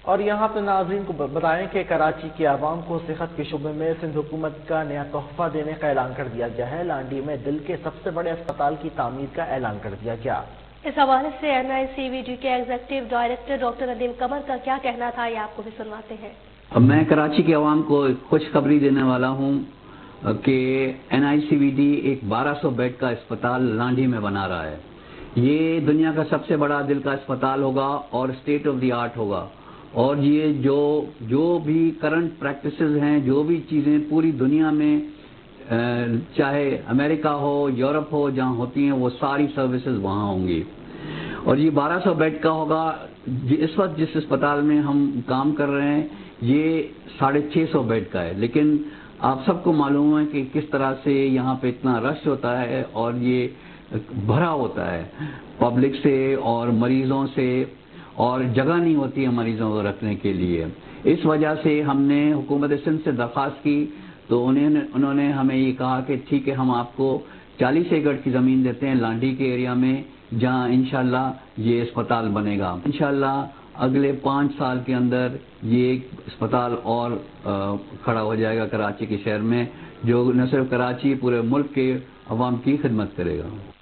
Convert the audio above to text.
اور یہاں پہ ناظرین کو بتائیں کہ کراچی کی عوام کو صحت کے شعبے میں سندھ حکومت کا نیا تحفہ دینے کا اعلان کر دیا گیا ہے۔ لانڈی میں دل کے سب سے بڑے اسپتال کی تعمیر کا اعلان کر دیا گیا۔ اس حوالے سے NICVD کے executive director doctor Nadeem Qamar کا کیا کہنا تھا، یہ آپ کو بھی سنواتے ہیں۔ میں کراچی کے عوام کو خوشخبری دینے والا ہوں کہ NICVD ایک 1200 بیڈ کا اسپتال لانڈی میں بنا رہا ہے۔ یہ دنیا کا سب سے بڑا دل کا اسپتال ہوگا اور اسٹیٹ آف دی آرٹ ہوگا، اور یہ جو بھی کرنٹ پریکٹسز ہیں، جو بھی چیزیں پوری دنیا میں چاہے امریکہ ہو، یورپ ہو، جہاں ہوتی ہیں وہ ساری سروسز وہاں ہوں گی، اور یہ 1200 بیڈ کا ہوگا۔ اس وقت جس اسپتال میں ہم کام کر رہے ہیں یہ 650 بیڈ کا ہے، لیکن آپ سب کو معلوم ہے کہ کس طرح سے یہاں پہ اتنا رش ہوتا ہے اور یہ بھرا ہوتا ہے پبلک سے اور مریضوں سے، اور جگہ نہیں ہوتی ہے مریضوں کو رکھنے کے لیے۔ اس وجہ سے ہم نے حکومت سندھ سے درخواست کی تو انہوں نے ہمیں یہ کہا کہ ٹھیک ہے، ہم آپ کو 40 ایکڑ کی زمین دیتے ہیں لانڈی کے ایریا میں، جہاں انشاءاللہ یہ اسپتال بنے گا۔ انشاءاللہ اگلے 5 سال کے اندر یہ اسپتال اور کھڑا ہو جائے گا کراچی کے شہر میں، جو نہ صرف کراچی، پورے ملک کے عوام کی خدمت کرے گا۔